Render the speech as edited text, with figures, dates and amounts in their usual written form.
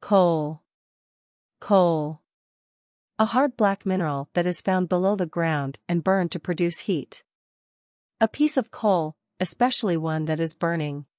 Coal. Coal. A hard black mineral that is found below the ground and burned to produce heat. A piece of coal, especially one that is burning.